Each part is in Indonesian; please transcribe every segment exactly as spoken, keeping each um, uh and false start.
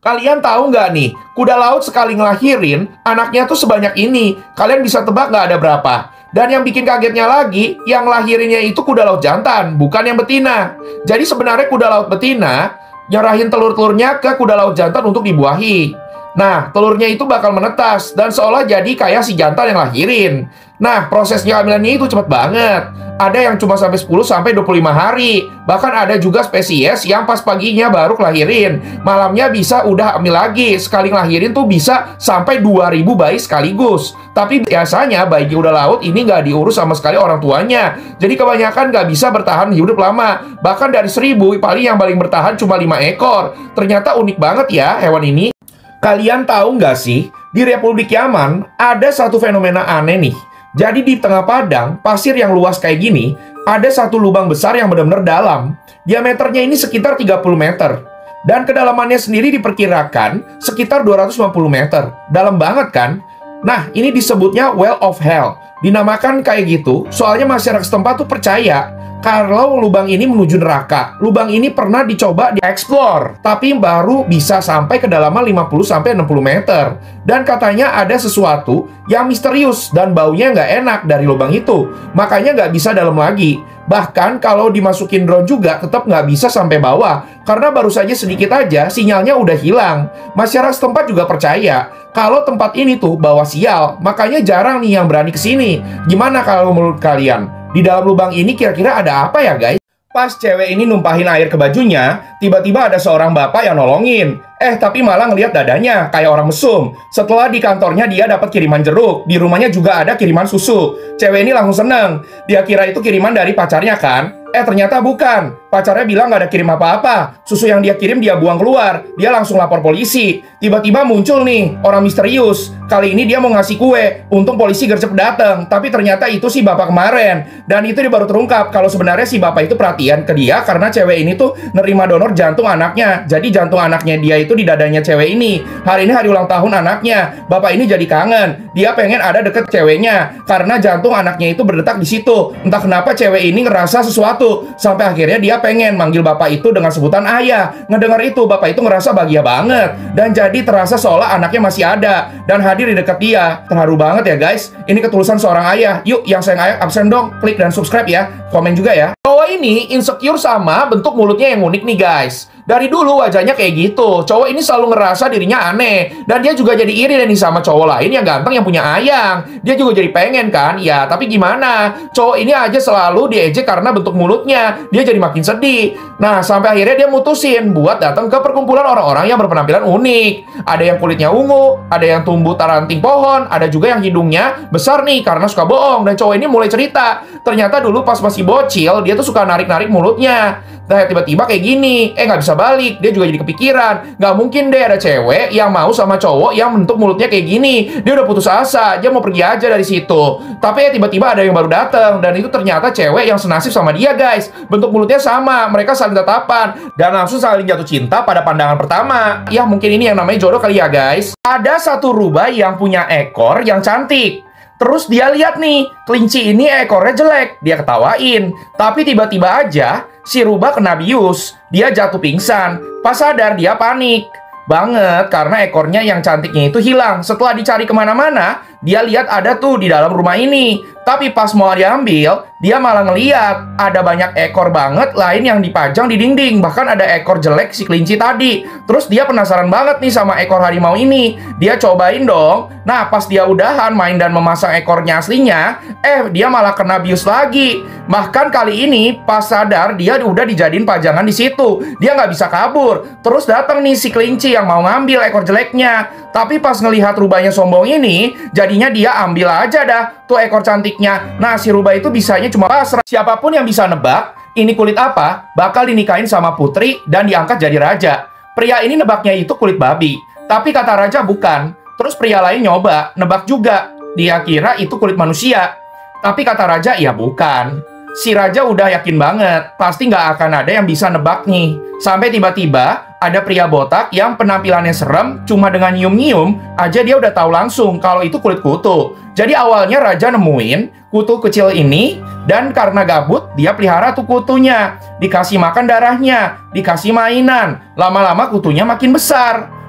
Kalian tahu nggak nih, kuda laut sekali ngelahirin, anaknya tuh sebanyak ini. Kalian bisa tebak nggak ada berapa? Dan yang bikin kagetnya lagi, yang lahirinnya itu kuda laut jantan, bukan yang betina. Jadi sebenarnya kuda laut betina nyerahin telur-telurnya ke kuda laut jantan untuk dibuahi. Nah, telurnya itu bakal menetas dan seolah jadi kayak si jantan yang lahirin. Nah, prosesnya kehamilannya itu cepet banget. Ada yang cuma sampai sepuluh sampai dua puluh lima hari. Bahkan ada juga spesies yang pas paginya baru kelahirin, malamnya bisa udah hamil lagi. Sekali ngelahirin tuh bisa sampai dua ribu bayi sekaligus. Tapi biasanya bayi kuda laut ini nggak diurus sama sekali orang tuanya. Jadi kebanyakan nggak bisa bertahan hidup lama. Bahkan dari seribu, paling yang paling bertahan cuma lima ekor. Ternyata unik banget ya hewan ini. Kalian tahu nggak sih, di Republik Yaman ada satu fenomena aneh nih. Jadi di tengah padang, pasir yang luas kayak gini, ada satu lubang besar yang benar-benar dalam. Diameternya ini sekitar tiga puluh meter. Dan kedalamannya sendiri diperkirakan sekitar dua ratus lima puluh meter. Dalam banget kan? Nah, ini disebutnya Well of Hell. Dinamakan kayak gitu, soalnya masyarakat setempat tuh percaya kalau lubang ini menuju neraka. Lubang ini pernah dicoba dieksplor, tapi baru bisa sampai kedalaman lima puluh sampai enam puluh meter. Dan katanya ada sesuatu yang misterius dan baunya nggak enak dari lubang itu. Makanya nggak bisa dalam lagi. Bahkan kalau dimasukin drone juga tetap nggak bisa sampai bawah. Karena baru saja sedikit aja sinyalnya udah hilang. Masyarakat setempat juga percaya kalau tempat ini tuh bawa sial. Makanya jarang nih yang berani kesini. Gimana kalau menurut kalian? Di dalam lubang ini kira-kira ada apa ya guys? Pas cewek ini numpahin air ke bajunya, tiba-tiba ada seorang bapak yang nolongin. Eh, tapi malah ngelihat dadanya kayak orang mesum. Setelah di kantornya dia dapat kiriman jeruk, di rumahnya juga ada kiriman susu. Cewek ini langsung seneng. Dia kira itu kiriman dari pacarnya kan? Eh, ternyata bukan. Pacarnya bilang nggak ada kirim apa-apa. Susu yang dia kirim dia buang keluar. Dia langsung lapor polisi. Tiba-tiba muncul nih orang misterius. Kali ini dia mau ngasih kue. Untung polisi gercep dateng. Tapi ternyata itu si bapak kemarin. Dan itu dia baru terungkap kalau sebenarnya si bapak itu perhatian ke dia karena cewek ini tuh nerima donor jantung anaknya. Jadi jantung anaknya dia itu di dadanya cewek ini. Hari ini hari ulang tahun anaknya. Bapak ini jadi kangen. Dia pengen ada deket ceweknya karena jantung anaknya itu berdetak di situ. Entah kenapa cewek ini ngerasa sesuatu. Sampai akhirnya dia pengen manggil bapak itu dengan sebutan ayah. Ngedengar itu, bapak itu ngerasa bahagia banget. Dan jadi terasa seolah anaknya masih ada dan hadir di dekat dia. Terharu banget ya guys. Ini ketulusan seorang ayah. Yuk, yang sayang ayah absen dong. Klik dan subscribe ya. Komen juga ya. Cowok ini insecure sama bentuk mulutnya yang unik nih guys. Dari dulu wajahnya kayak gitu. Cowok ini selalu ngerasa dirinya aneh. Dan dia juga jadi iri nih sama cowok lain yang ganteng yang punya ayang. Dia juga jadi pengen kan? Ya, tapi gimana? Cowok ini aja selalu diejek karena bentuk mulutnya. Dia jadi makin sedih. Nah, sampai akhirnya dia mutusin buat datang ke perkumpulan orang-orang yang berpenampilan unik. Ada yang kulitnya ungu, ada yang tumbuh taranting pohon, ada juga yang hidungnya besar nih karena suka bohong. Dan cowok ini mulai cerita. Ternyata dulu pas masih bocil, dia tuh suka narik-narik mulutnya. Nah, tiba-tiba kayak gini. Eh, nggak bisa balik. Dia juga jadi kepikiran. Nggak mungkin deh ada cewek yang mau sama cowok yang bentuk mulutnya kayak gini. Dia udah putus asa. Dia mau pergi aja dari situ. Tapi ya tiba-tiba ada yang baru datang. Dan itu ternyata cewek yang senasib sama dia, guys. Bentuk mulutnya sama. Mereka saling tatapan. Dan langsung saling jatuh cinta pada pandangan pertama. Ya, mungkin ini yang namanya jodoh kali ya, guys. Ada satu rubah yang punya ekor yang cantik. Terus dia lihat nih, kelinci ini ekornya jelek. Dia ketawain. Tapi tiba-tiba aja si rubah kena bius. Dia jatuh pingsan. Pas sadar dia panik banget karena ekornya yang cantiknya itu hilang. Setelah dicari kemana-mana, dia lihat ada tuh di dalam rumah ini. Tapi pas mau diambil, dia malah ngeliat ada banyak ekor banget lain yang dipajang di dinding. Bahkan ada ekor jelek si kelinci tadi. Terus dia penasaran banget nih sama ekor harimau ini. Dia cobain dong. Nah, pas dia udahan main dan memasang ekornya aslinya, eh dia malah kena bius lagi. Bahkan kali ini pas sadar dia udah dijadiin pajangan di situ. Dia nggak bisa kabur. Terus datang nih si kelinci yang mau ngambil ekor jeleknya. Tapi pas ngelihat rubahnya sombong ini, jadinya dia ambil aja dah tuh ekor cantiknya. Nah, si rubah itu bisanya cuma pasrah. Siapapun yang bisa nebak ini kulit apa, bakal dinikahin sama putri dan diangkat jadi raja. Pria ini nebaknya itu kulit babi. Tapi kata raja bukan. Terus pria lain nyoba, nebak juga. Dia kira itu kulit manusia. Tapi kata raja, ya bukan. Si raja udah yakin banget, pasti nggak akan ada yang bisa nebak nih. Sampai tiba-tiba ada pria botak yang penampilannya serem, cuma dengan nyium-nyium aja dia udah tahu langsung kalau itu kulit kutu. Jadi awalnya raja nemuin kutu kecil ini, dan karena gabut dia pelihara tuh kutunya. Dikasih makan darahnya, dikasih mainan. Lama-lama kutunya makin besar.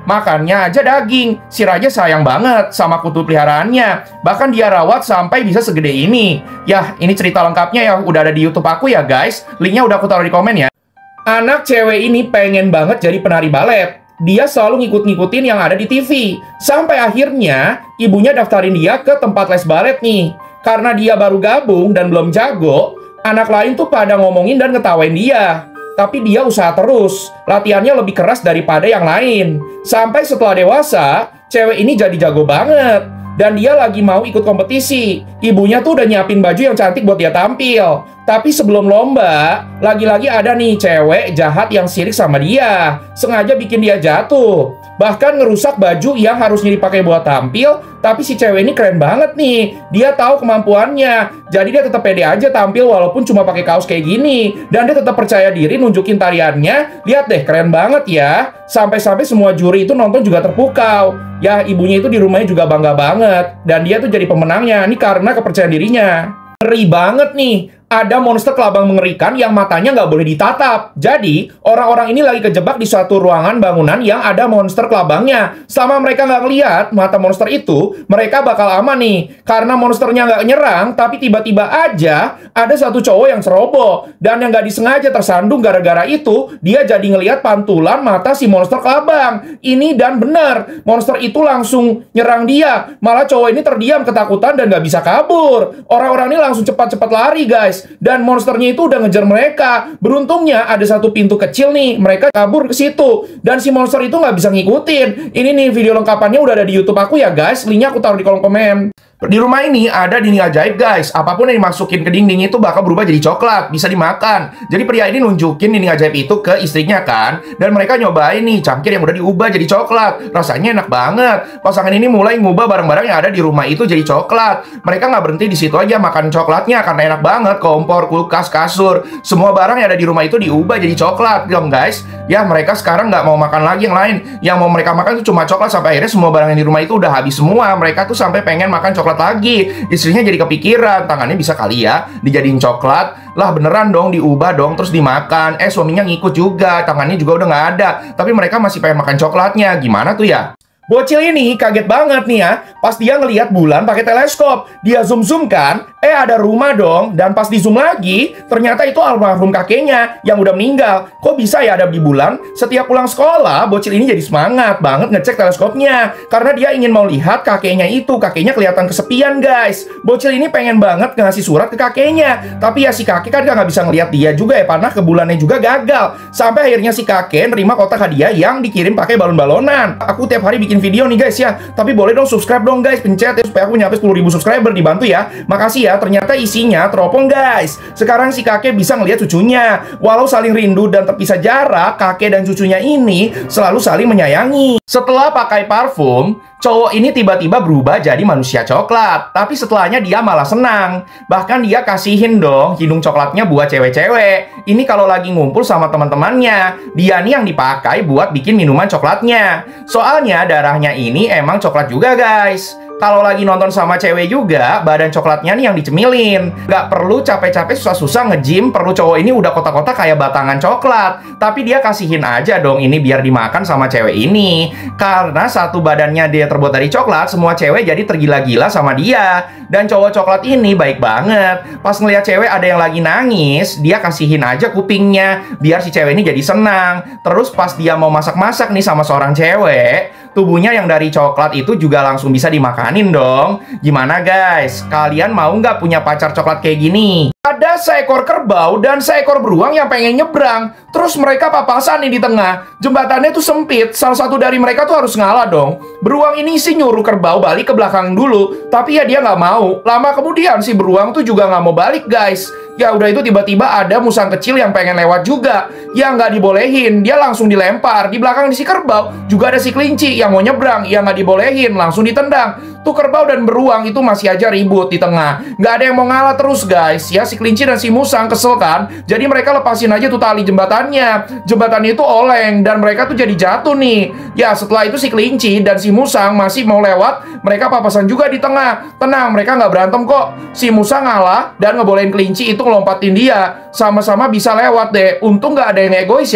Makannya aja daging. Si raja sayang banget sama kutu peliharaannya. Bahkan dia rawat sampai bisa segede ini. Yah, ini cerita lengkapnya ya udah ada di YouTube aku ya guys. Linknya udah aku taruh di komen ya. Anak cewek ini pengen banget jadi penari balet. Dia selalu ngikut-ngikutin yang ada di T V. Sampai akhirnya ibunya daftarin dia ke tempat les balet nih. Karena dia baru gabung dan belum jago, anak lain tuh pada ngomongin dan ngetawain dia. Tapi dia usaha terus, latihannya lebih keras daripada yang lain. Sampai setelah dewasa, cewek ini jadi jago banget. Dan dia lagi mau ikut kompetisi. Ibunya tuh udah nyiapin baju yang cantik buat dia tampil. Tapi sebelum lomba, lagi-lagi ada nih cewek jahat yang sirik sama dia. Sengaja bikin dia jatuh. Bahkan ngerusak baju yang harusnya dipakai buat tampil. Tapi si cewek ini keren banget nih. Dia tahu kemampuannya. Jadi dia tetap pede aja tampil walaupun cuma pakai kaos kayak gini. Dan dia tetap percaya diri nunjukin tariannya. Lihat deh, keren banget ya. Sampai-sampai semua juri itu nonton juga terpukau. Ya, ibunya itu di rumahnya juga bangga banget. Dan dia tuh jadi pemenangnya. Ini karena kepercayaan dirinya. Ngeri banget nih. Ada monster kelabang mengerikan yang matanya nggak boleh ditatap. Jadi, orang-orang ini lagi kejebak di suatu ruangan bangunan yang ada monster kelabangnya. Selama mereka nggak ngeliat mata monster itu, mereka bakal aman nih. Karena monsternya nggak nyerang, tapi tiba-tiba aja ada satu cowok yang ceroboh. Dan yang nggak disengaja tersandung gara-gara itu, dia jadi ngeliat pantulan mata si monster kelabang. Ini dan benar, monster itu langsung nyerang dia. Malah cowok ini terdiam ketakutan dan nggak bisa kabur. Orang-orang ini langsung cepat-cepat lari, guys. Dan monsternya itu udah ngejar mereka. Beruntungnya ada satu pintu kecil nih. Mereka kabur ke situ. Dan si monster itu nggak bisa ngikutin. Ini nih video lengkapannya udah ada di YouTube aku ya guys. Linknya aku taruh di kolom komen. Di rumah ini ada dinding ajaib guys. Apapun yang dimasukin ke dinding itu bakal berubah jadi coklat. Bisa dimakan. Jadi pria ini nunjukin dinding ajaib itu ke istrinya kan. Dan mereka nyobain nih cangkir yang udah diubah jadi coklat. Rasanya enak banget. Pasangan ini mulai ngubah barang-barang yang ada di rumah itu jadi coklat. Mereka nggak berhenti di situ aja makan coklatnya karena enak banget. Kompor, kulkas, kasur. Semua barang yang ada di rumah itu diubah jadi coklat dong guys. Ya mereka sekarang nggak mau makan lagi yang lain. Yang mau mereka makan itu cuma coklat. Sampai akhirnya semua barang yang di rumah itu udah habis semua. Mereka tuh sampai pengen makan coklat lagi. Istrinya jadi kepikiran, tangannya bisa kali ya dijadiin coklat. Lah beneran dong, diubah dong terus dimakan. Eh suaminya ngikut juga, tangannya juga udah nggak ada. Tapi mereka masih pengen makan coklatnya. Gimana tuh ya? Bocil ini kaget banget nih ya, pas dia ngelihat bulan pakai teleskop. Dia zoom-zoom kan, eh ada rumah dong. Dan pas di zoom lagi, ternyata itu almarhum kakeknya yang udah meninggal. Kok bisa ya ada di bulan? Setiap pulang sekolah, bocil ini jadi semangat banget ngecek teleskopnya. Karena dia ingin mau lihat kakeknya itu. Kakeknya kelihatan kesepian guys. Bocil ini pengen banget ngasih surat ke kakeknya. Tapi ya si kakek kan nggak bisa ngelihat dia juga ya, karena ke bulannya juga gagal. Sampai akhirnya si kakek nerima kotak hadiah yang dikirim pakai balon-balonan. Aku tiap hari bikin video nih guys ya. Tapi boleh dong subscribe dong guys, pencet ya supaya aku nyampe sepuluh ribu subscriber, dibantu ya. Makasih ya. Ternyata isinya teropong guys. Sekarang si kakek bisa ngelihat cucunya. Walau saling rindu dan terpisah jarak, kakek dan cucunya ini selalu saling menyayangi. Setelah pakai parfum, cowok ini tiba-tiba berubah jadi manusia coklat. Tapi setelahnya dia malah senang. Bahkan dia kasihin dong hidung coklatnya buat cewek-cewek. Ini kalau lagi ngumpul sama teman-temannya. Dia nih yang dipakai buat bikin minuman coklatnya. Soalnya darahnya ini emang coklat juga guys. Kalau lagi nonton sama cewek juga, badan coklatnya nih yang dicemilin. Gak perlu capek-capek susah-susah nge-gym, perlu cowok ini udah kotak-kotak kayak batangan coklat. Tapi dia kasihin aja dong ini biar dimakan sama cewek ini. Karena satu badannya dia terbuat dari coklat, semua cewek jadi tergila-gila sama dia. Dan cowok coklat ini baik banget. Pas ngeliat cewek ada yang lagi nangis, dia kasihin aja kupingnya, biar si cewek ini jadi senang. Terus pas dia mau masak-masak nih sama seorang cewek, tubuhnya yang dari coklat itu juga langsung bisa dimakanin dong. Gimana guys? Kalian mau nggak punya pacar coklat kayak gini? Ada seekor kerbau dan seekor beruang yang pengen nyebrang. Terus mereka papasan nih di tengah. Jembatannya tuh sempit. Salah satu dari mereka tuh harus ngalah dong. Beruang ini sih nyuruh kerbau balik ke belakang dulu. Tapi ya dia nggak mau. Lama kemudian si beruang tuh juga nggak mau balik guys. Ya udah itu tiba-tiba ada musang kecil yang pengen lewat juga. Ya nggak dibolehin. Dia langsung dilempar. Di belakang di si kerbau juga ada si kelinci yang mau nyebrang. Ya nggak dibolehin. Langsung ditendang. Tuh kerbau dan beruang itu masih aja ribut di tengah. Nggak ada yang mau ngalah terus guys. Ya si kelinci dan si musang kesel kan. Jadi mereka lepasin aja tuh tali jembatannya. Jembatannya itu oleng dan mereka tuh jadi jatuh nih. Ya setelah itu si kelinci dan si musang masih mau lewat. Mereka papasan juga di tengah. Tenang, mereka nggak berantem kok. Si musang ngalah dan ngebolehin kelinci itu ngelompatin dia. Sama-sama bisa lewat deh. Untung nggak ada yang egois ya guys.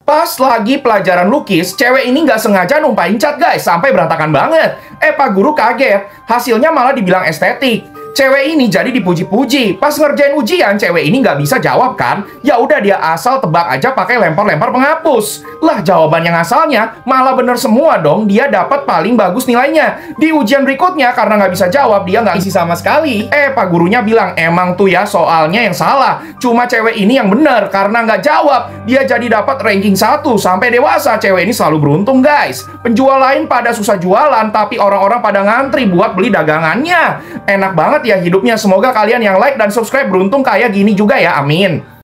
Pas lagi pelajaran lukis, cewek ini nggak sengaja numpahin cat guys, sampai berantakan banget. Eh, Pak Guru kaget. Hasilnya malah dibilang estetik. Cewek ini jadi dipuji-puji. Pas ngerjain ujian, cewek ini nggak bisa jawab kan? Ya udah dia asal tebak aja pakai lempar-lempar penghapus. Lah jawaban yang asalnya malah bener semua dong. Dia dapat paling bagus nilainya. Di ujian berikutnya karena nggak bisa jawab, dia nggak isi sama sekali. Eh, Pak Gurunya bilang emang tuh ya soalnya yang salah. Cuma cewek ini yang bener karena nggak jawab. Dia jadi dapat ranking satu sampai dewasa. Cewek ini selalu beruntung guys. Penjual lain pada susah jualan, tapi orang-orang pada ngantri buat beli dagangannya. Enak banget ya hidupnya. Semoga kalian yang like dan subscribe beruntung kayak gini juga ya, amin.